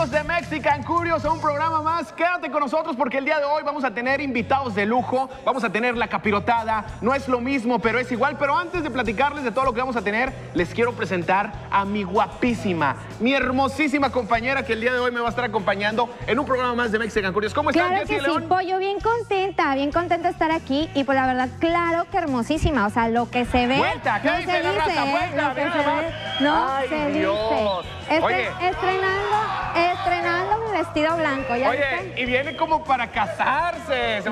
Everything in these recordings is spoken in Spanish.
amigos de Mexican Curious a un programa más. Quédate con nosotros porque el día de hoy vamos a tener invitados de lujo, vamos a tener la capirotada. No es lo mismo, pero es igual. Pero antes de platicarles de todo lo que vamos a tener, les quiero presentar a mi guapísima, mi hermosísima compañera que el día de hoy me va a estar acompañando en un programa más de Mexican Curious. ¿Cómo estás, Claro que sí, Pollo, bien contenta de estar aquí. Y pues la verdad, claro que hermosísima. O sea, lo que se ve... Vuelta, ¿qué dice la raza? Vuelta, mira nomás. No Ay, se Dios. dice. Oye. Estrenando mi vestido blanco. ¿Ya Oye, viste? y viene como para casarse.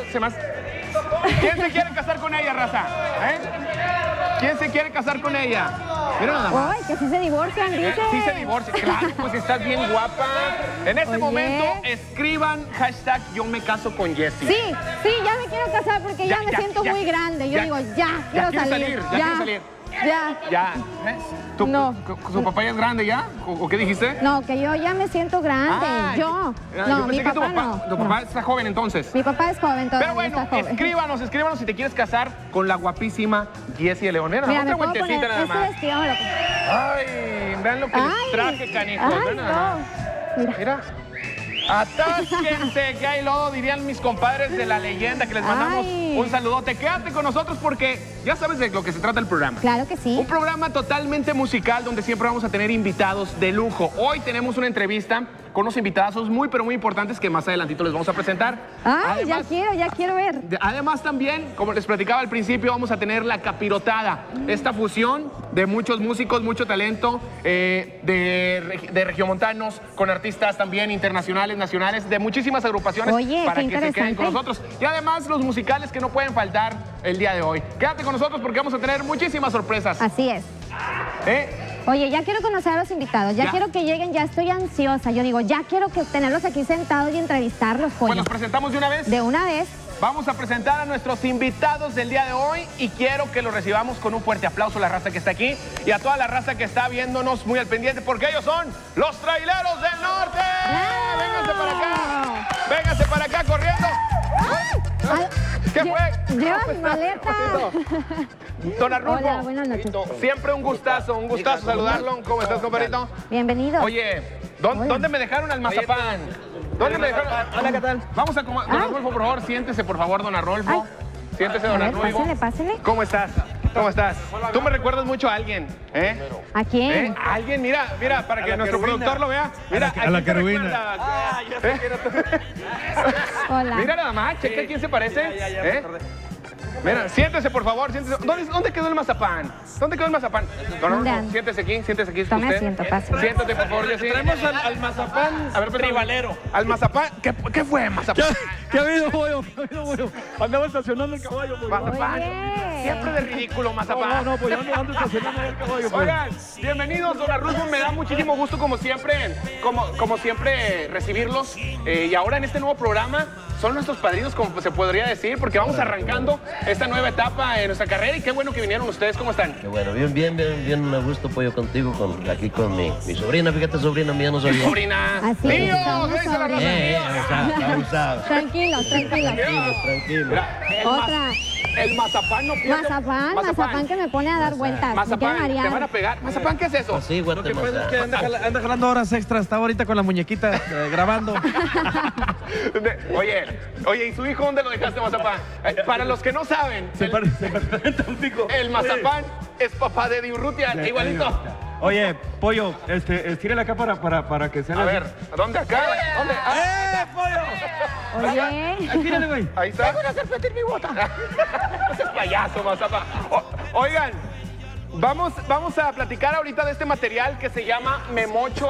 ¿Quién se quiere casar con ella, raza? ¿Quién se quiere casar con ella? Mira nada más. Ay, que sí se divorcian, dice. Sí se divorcian, claro, pues estás bien guapa. En este momento, escriban hashtag yo me caso con Jessie. Sí, ya me quiero casar porque ya me siento muy grande. Yo digo, quiero salir. Quiero salir. Ya. ¿Su papá ya es grande ya? ¿O qué dijiste? No, que yo ya me siento grande. No, mi papá no. ¿Tu papá está joven entonces? Mi papá es joven todavía. Pero bueno, escríbanos si te quieres casar con la guapísima Jessie de Leonera. Mira, Otra vueltecita nada más. Ay, vean lo que les traje, canijos. Mira. Atásquense, que hay lodo, dirían mis compadres de la leyenda, que les mandamos un saludote. Quédate con nosotros porque ya sabes de lo que se trata el programa. Claro que sí. Un programa totalmente musical donde siempre vamos a tener invitados de lujo. Hoy tenemos una entrevista con unos invitazos muy, pero muy importantes que más adelantito les vamos a presentar. Además, ya quiero ver. Además también, como les platicaba al principio, vamos a tener la capirotada. Esta fusión de muchos músicos, mucho talento, de regiomontanos, con artistas también internacionales, nacionales, de muchísimas agrupaciones. Oye, para qué que se queden con nosotros. Y además los musicales que no pueden faltar el día de hoy. Quédate con nosotros porque vamos a tener muchísimas sorpresas. Así es. Oye, ya quiero conocer a los invitados, ya quiero que lleguen, ya estoy ansiosa. Yo digo, ya quiero tenerlos aquí sentados y entrevistarlos, Pollo. Pues los presentamos de una vez. De una vez. Vamos a presentar a nuestros invitados del día de hoy y quiero que los recibamos con un fuerte aplauso a la raza que está aquí y a toda la raza que está viéndonos muy al pendiente porque ellos son los Traileros del Norte. ¡Vénganse para acá! ¡Vénganse para acá corriendo! ¿Qué fue? Lleva mi maleta. Don Arnulfo. Hola, buenas noches. Siempre un gustazo saludarlo. ¿Cómo estás, compadrito? Bienvenido. Oye, ¿dónde me dejaron al mazapán? ¿Dónde me dejaron? Hola, ¿qué tal? Vamos a comer. Don Arnulfo, por favor, siéntese, por favor, don Arnulfo. Siéntese, don Arnulfo. Pásele. ¿Cómo estás? ¿Cómo estás? Tú me recuerdas mucho a alguien, ¿A quién? ¿A alguien? Mira, para que nuestro productor lo vea. Mira, a la querubina. Hola. Mira nada más, checa a quién se parece. Mira, siéntese, por favor, siéntese. ¿Dónde quedó el mazapán? ¿Dónde quedó el mazapán? Siéntese aquí, Tome asiento, pásale. Siéntate, por favor, Jessy. Traemos al mazapán tribalero. Al mazapán. ¿Qué fue, mazapán? ¿Qué ha habido, pollo? Andaba estacionando el caballo, pollo. Mazapán. Siempre de ridículo, mazapán. No, pollo, ando estacionando el caballo, pollo. Oigan, bienvenidos, don Arnulfo. Me da muchísimo gusto, como siempre, recibirlos. Y ahora en este nuevo programa son nuestros padrinos, como se podría decir, porque vamos arrancando esta nueva etapa en nuestra carrera y qué bueno que vinieron ustedes. ¿Cómo están? Qué bueno, bien a gusto, pollo, contigo, aquí con mi sobrina. Fíjate, sobrina mía, no sabía. Sobrina. Así ¡Mío! Tranquilos. Otra. El mazapán no pierde. Mazapán que me pone a dar vueltas. Mazapán, te van a pegar. ¿Mazapán qué es eso? Sí, Lo que pasa es que anda jalando horas extras, está ahorita con la muñequita grabando. Oye, ¿y su hijo dónde lo dejaste, mazapán? Para los que no saben, el mazapán es papá de Diurrutia, igualito. Oye, pollo, estírale acá para que se haga. A ver, ¿dónde acá? ¿Dónde? ¡Pollo! Oye. Estírale, güey. Ahí está. Tengo una serpiente en mi bota. Ese es payaso, mazapán. Oigan, vamos a platicar ahorita de este material que se llama Memocho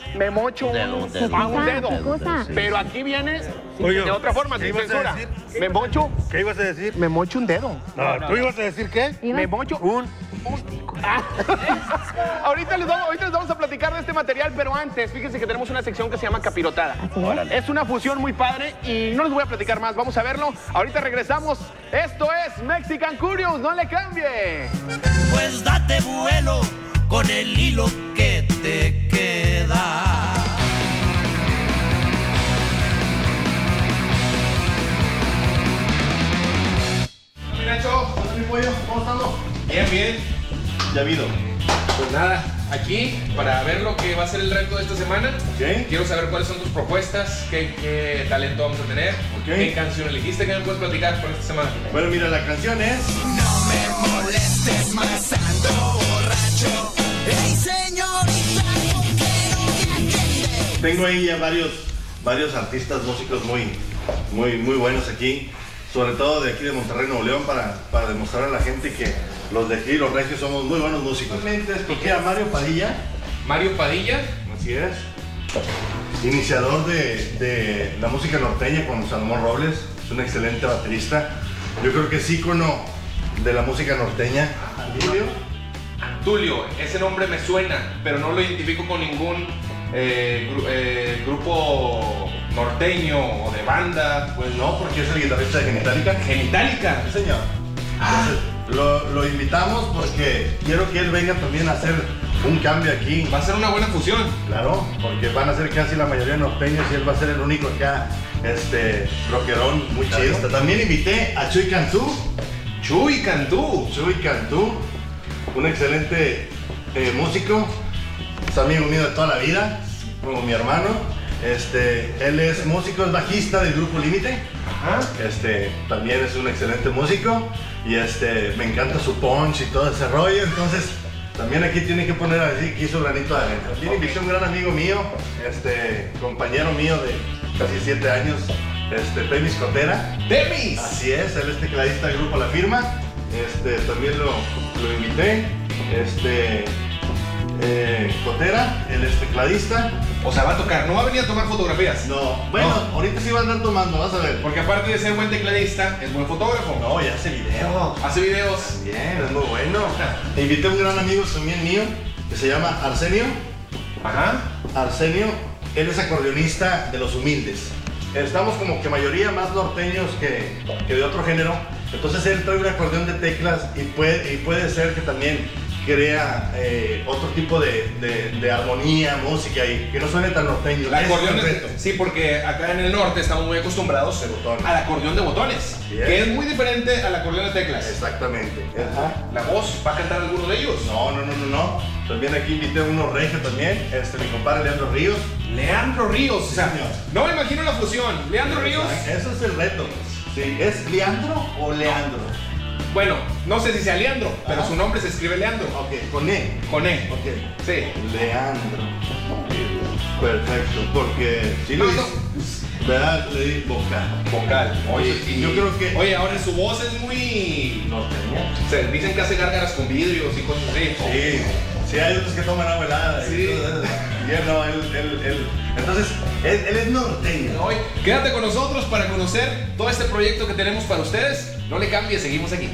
un dedo. Pero aquí viene de otra forma, sin censura. Memocho. ¿Qué ibas a decir? Me mocho un dedo. No, ¿tú ibas a decir qué? Me mocho un ahorita les vamos a platicar de este material, pero antes, fíjense que tenemos una sección que se llama Capirotada. Es una fusión muy padre y no les voy a platicar más, vamos a verlo. Ahorita regresamos. Esto es Mexican Curious, no le cambie. Pues date vuelo con el hilo que te queda. Nacho, mi pollo, ¿cómo estamos? Bien. Ya habido. Pues nada, aquí para ver lo que va a ser el reto de esta semana. Okay. Quiero saber cuáles son tus propuestas, qué talento vamos a tener, qué canción elegiste, qué me puedes platicar por esta semana. Bueno, mira, la canción es... No me molestes más, ando borracho. Ey, señorita, ¿por qué no me atiende? Tengo ahí ya varios artistas, músicos muy buenos aquí, sobre todo de aquí de Monterrey, Nuevo León, para demostrar a la gente que los de aquí, los regios, somos muy buenos músicos. Realmente escogí a Mario Padilla. Mario Padilla. Así es. Iniciador de la música norteña con Salomón Robles. Es un excelente baterista. Yo creo que es ícono de la música norteña. Tulio, ese nombre me suena, pero no lo identifico con ningún grupo norteño o de banda. Pues no, porque es el guitarrista de Genitalica. ¿Genitalica? Sí, señor. Entonces, lo invitamos porque quiero que él venga también a hacer un cambio aquí. Va a ser una buena fusión. Claro, porque van a ser casi la mayoría norteños y él va a ser el único acá, rockerón, muy chido. También invité a Chuy Cantú. Chuy Cantú. Chuy Cantú, un excelente músico, es amigo mío de toda la vida, como mi hermano. Él es músico, es bajista del grupo Límite. Ajá. También es un excelente músico y me encanta su punch y todo ese rollo. Entonces también aquí tiene que poner así que hizo granito de arena. También invité a un gran amigo mío, compañero mío de casi 7 años, Temis Cotera. ¡Temis! Así es, él es tecladista del grupo La Firma. También lo invité. Cotera, él es tecladista. O sea, va a tocar, no va a venir a tomar fotografías. No, bueno, no. Ahorita sí va a andar tomando, vas a ver. Porque aparte de ser buen tecladista, es buen fotógrafo. No, ya hace videos. Hace videos. Bien, es muy bueno. Invité a un gran amigo también mío, que se llama Arsenio. Ajá. Arsenio, él es acordeonista de Los Humildes. Estamos como que mayoría más norteños que de otro género. Entonces él trae un acordeón de teclas y puede ser que también crea otro tipo de armonía, música y que no suene tan norteño. El acordeón sí, porque acá en el norte estamos muy acostumbrados al acordeón de botones, que es muy diferente al acordeón de teclas. Exactamente. ¿La voz va a cantar alguno de ellos? No. También aquí invité a uno regio también, mi compadre Leandro Ríos. Leandro Ríos, o sea, no me imagino la fusión. Leandro Ríos. Eso es el reto. Sí, ¿es Leandro o Leandro? Bueno, no sé si sea Leandro, pero su nombre se escribe Leandro. Ok, con E. Con E. Ok. Sí. Leandro. Perfecto, porque si lo ¿verdad? Le di vocal. Oye, yo creo que... Oye, ahora su voz es muy... norteña. Se dicen que hace gárgaras con vidrios y cosas así. Sí, hay otros que toman agua helada. Sí. Y él no, él. Entonces, él es norteño. Hoy, quédate con nosotros para conocer todo este proyecto que tenemos para ustedes. No le cambies, seguimos aquí.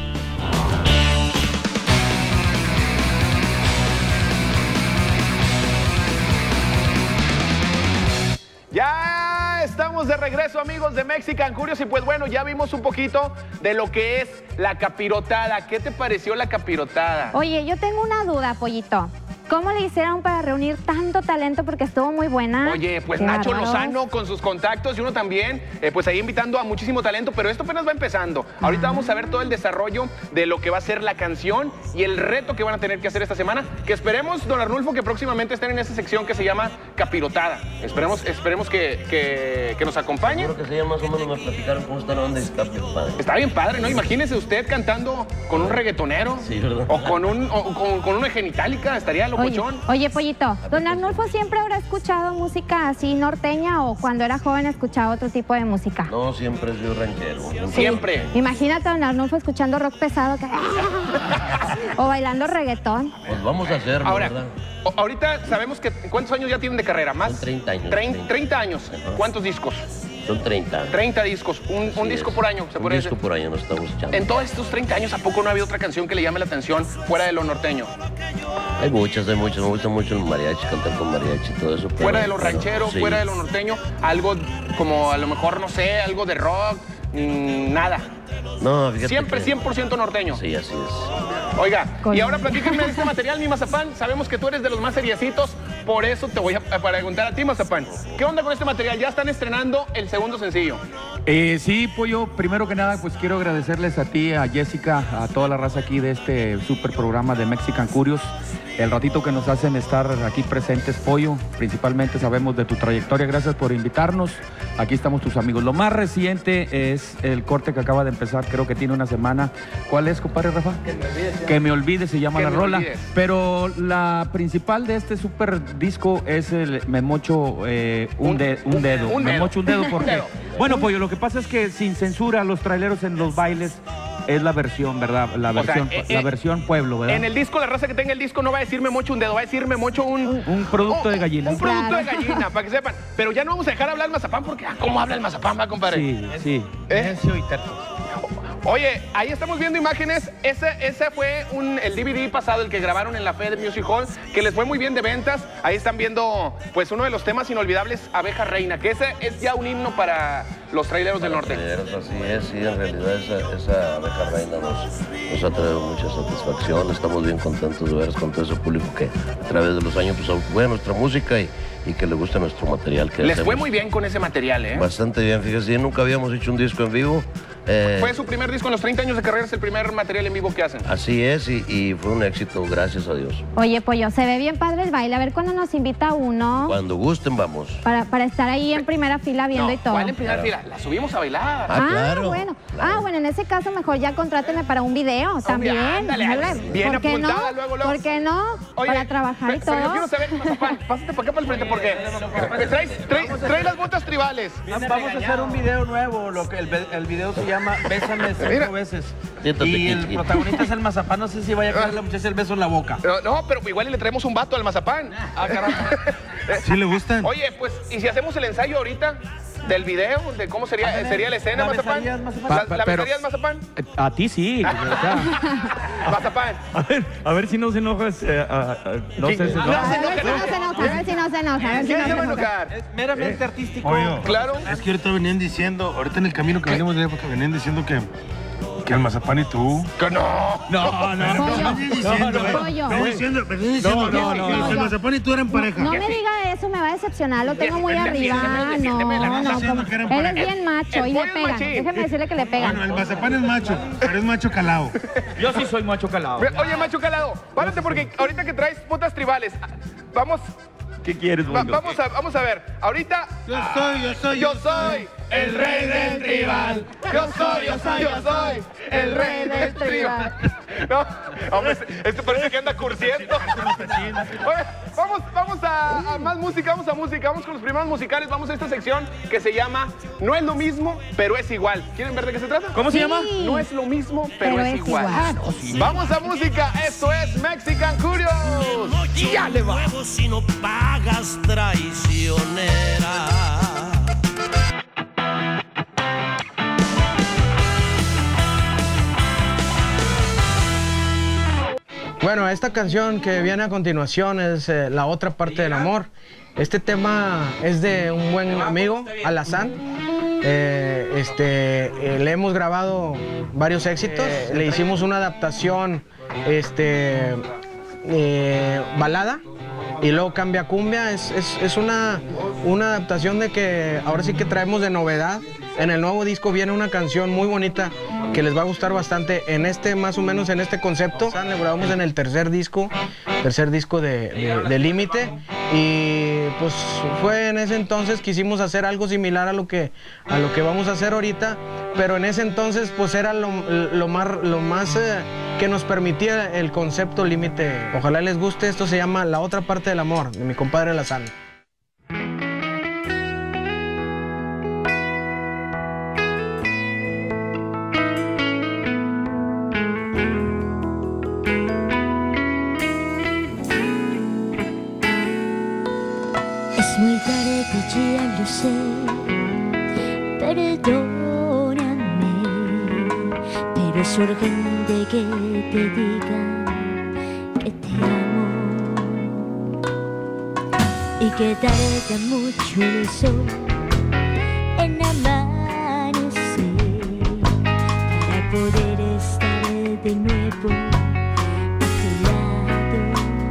Ya estamos de regreso, amigos de Mexican Curious, y pues bueno, ya vimos un poquito de lo que es la capirotada. ¿Qué te pareció la capirotada? Oye, yo tengo una duda, Pollito. ¿Cómo le hicieron para reunir tanto talento? Porque estuvo muy buena. Oye, pues Qué Nacho bárbaros. Lozano con sus contactos y uno también, pues ahí invitando a muchísimo talento, pero esto apenas va empezando. Ahorita vamos a ver todo el desarrollo de lo que va a ser la canción y el reto que van a tener que hacer esta semana, que esperemos, don Arnulfo, que próximamente estén en esa sección que se llama Capirotada. Esperemos que nos acompañen. Seguro que se llama, más o menos me platicaron cómo está la onda y está bien padre. Está bien padre, ¿no? Imagínese usted cantando con un reggaetonero. Sí, ¿verdad? O con una Genitalica, estaría locochón. Oye, Pollito, don Arnulfo siempre habrá escuchado música así norteña o cuando era joven escuchaba otro tipo de música. No, siempre he sido ranchero. Siempre. Imagínate a don Arnulfo escuchando rock pesado o bailando reggaetón. Pues vamos a hacerlo, Ahora, ¿verdad? ahorita sabemos que ¿cuántos años ya tienen de carrera? ¿Más? Son 30 años. 30 años. Ajá. ¿Cuántos discos? Son 30. 30 discos. Un disco por año, se Un puede disco decir. por año nos estamos echando. En todos estos 30 años, ¿a poco no ha habido otra canción que le llame la atención fuera de lo norteño? Hay muchas. Me gusta mucho el mariachi, cantar con mariachi y todo eso. Pero, Fuera de lo ranchero, sí. fuera de lo norteño, algo como a lo mejor, no sé, algo de rock, nada. No, fíjate Siempre que... 100% norteño. Sí, así es. Oiga, y ahora platíquenme de este material, mi Mazapán. Sabemos que tú eres de los más seriecitos, por eso te voy a preguntar a ti, Mazapán. ¿Qué onda con este material? Ya están estrenando el segundo sencillo. Sí, Pollo, primero que nada, pues quiero agradecerles a ti, a Jessica, a toda la raza aquí de este super programa de Mexican Curious. el ratito que nos hacen estar aquí presentes, Pollo. Principalmente sabemos de tu trayectoria, gracias por invitarnos. Aquí estamos tus amigos. Lo más reciente es el corte que acaba de empezar, creo que tiene una semana. ¿Cuál es, compadre Rafa? Que me olvide, se llama la rola. Pero la principal de este super disco es el Me Mocho un dedo. Me mocho un dedo porque... Bueno, Pollo, lo que pasa es que sin censura los traileros en los bailes es la versión, ¿verdad? La versión pueblo, ¿verdad? En el disco, la raza que tenga el disco no va a decir me mocho un dedo, va a decir me mocho un producto de gallina. Un producto de gallina, para que sepan. Pero ya no vamos a dejar hablar el mazapán porque ¿cómo habla el mazapán, va, compadre? Sí. Necio y terco. Oye, ahí estamos viendo imágenes. Ese fue el DVD pasado, el que grabaron en la Fed Music Hall, que les fue muy bien de ventas. Ahí están viendo, pues, uno de los temas inolvidables, Abeja Reina, que ese es ya un himno para los traileros del norte. Así es, sí, en realidad esa Abeja Reina nos ha traído mucha satisfacción. Estamos bien contentos de veros con todo ese público que a través de los años pues fue nuestra música y que le gusta nuestro material. Que les fue muy bien con ese material, ¿eh? Bastante bien, fíjese, nunca habíamos hecho un disco en vivo. Fue su primer disco en los 30 años de carrera, es el primer material en vivo que hacen. Así es, y fue un éxito, gracias a Dios. Oye, Pollo, se ve bien padre el baile. A ver cuándo nos invita uno. Cuando gusten, vamos. Para estar ahí en primera fila viendo y todo. ¿Cuál en primera fila? La subimos a bailar. Claro. Bueno. Claro. Bueno, en ese caso mejor ya contráteme para un video también. Ándale, bien ¿por qué apuntada, no? luego. ¿Por qué no? Oye, para trabajar y todo. Pero yo quiero saber, mazapán, pásate para acá para el frente, porque trae las botas tribales. Vamos a hacer un video nuevo, el video se llama Bésame 5 veces. Y el protagonista es el mazapán, no sé si vaya a querer la muchacha el beso en la boca. No, pero igual le traemos un vato al mazapán. Caramba. ¿Sí le gustan? Oye, pues, ¿y si hacemos el ensayo ahorita del video? ¿De cómo sería la escena, mazapán? ¿La besarías, mazapán? A ti sí. Mazapán. A ver si no se enojas. No sé si A ver si no se enoja. ¿Quién se va a enojar? Es meramente artístico. Oye, Claro. Es que ahorita venían diciendo, ahorita en el camino que venimos de época, venían diciendo que el mazapán y tú. Que no. Pollo. El mazapán y tú eran pareja. No me diga eso, me va a decepcionar, lo tengo muy arriba. No, él es bien macho y le pegan. Déjeme decirle que le pegan. Bueno, el mazapán es macho, pero es macho calado. Yo sí soy macho calado. Oye, macho calado, párate porque ahorita que traes botas tribales, vamos. ¿Qué quieres, Bondo? Vamos a ver. Ahorita. Yo soy el rey del tribal. Yo soy el rey del tribal. No, hombre, esto parece que anda cursiendo. Oye, vamos a más música, vamos a música. Vamos con los primeros musicales. Vamos a esta sección que se llama No es lo mismo, pero es igual. ¿Quieren ver de qué se trata? ¿Cómo se llama? No es lo mismo, pero es igual. Vamos a música. Esto es Mexican Curious. Ya le va. Si no pagas traicionera. Bueno, esta canción que viene a continuación es La Otra Parte del Amor. Este tema es de un buen amigo, Alazán. Le hemos grabado varios éxitos. Le hicimos una adaptación balada y luego cambia a cumbia. Es una adaptación de que ahora sí que traemos de novedad. En el nuevo disco viene una canción muy bonita que les va a gustar bastante. Más o menos en este concepto. Lo grabamos en el tercer disco de Límite. Y pues fue en ese entonces quisimos hacer algo similar a lo que vamos a hacer ahorita. Pero en ese entonces pues era lo más que nos permitía el concepto Límite. Ojalá les guste. Esto se llama La Otra Parte del Amor, de mi compadre Alazán. Es muy tarde, ya lo sé, perdóname, pero es urgente que te diga que te amo y que tarda mucho el sol en amanecer para poder estar de nuevo a tu lado.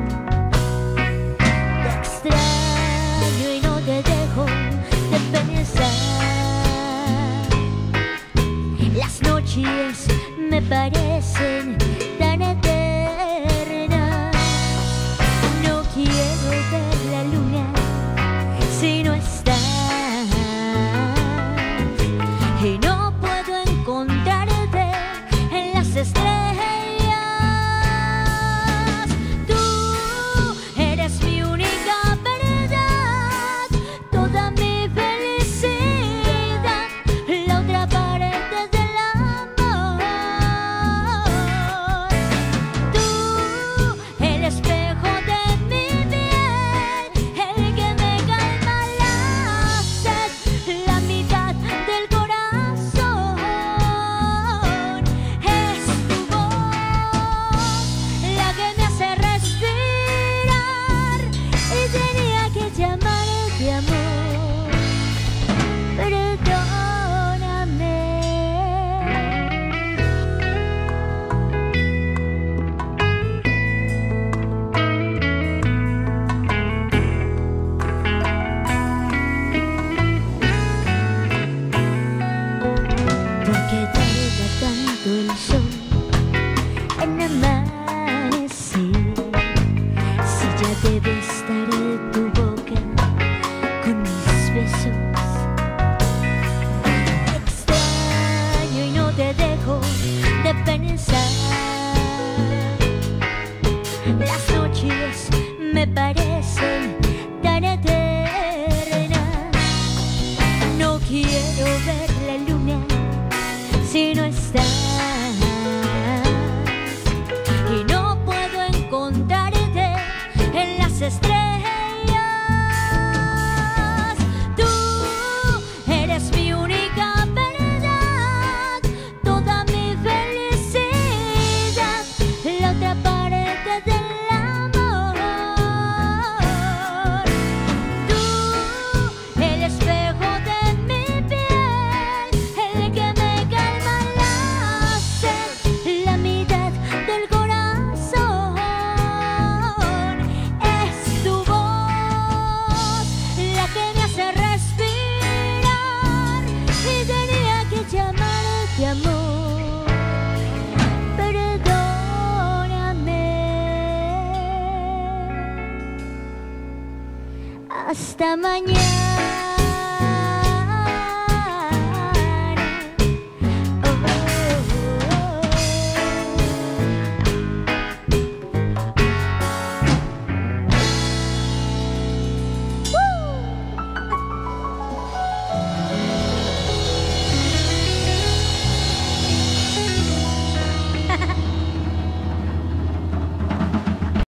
Te extraño y no te dejo de pensar. Las noches me parecen tan eternas me parecen tan eternas. No quiero ver la luna si no estás, y no puedo encontrarte en las estrellas. Tú eres mi única verdad, toda mi felicidad, la otra parte del amor. Tú, el espejo de mi piel, el que me calma la sed, la mitad del corazón. Es tu voz la que me hace respirar, y tenía que llamarte amor. Perdóname. Hasta mañana.